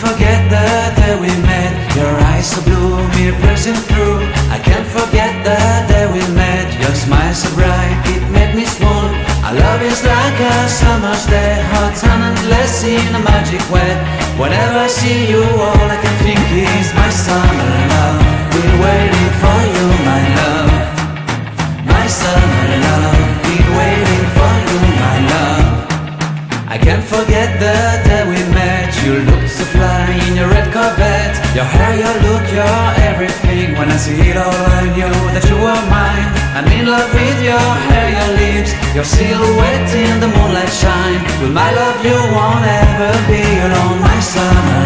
forget the day we met. Your eyes so blue, me piercing through. I can't forget the day we met. Your smile so bright, it made me swoon. Our love is like a summer's day, hot and endless in a magic way. Whenever I see you, all I can think is my summer love. Been waiting for you, my love. My summer love. Been waiting for you, my love. I can't forget the day we met. You looked so fly in your red Corvette. Your hair, your look, your everything. When I see it all, I knew that you were mine. I'm in love with your hair, your lips, your silhouette in the moonlight shine. With my love you won't ever be alone, my summer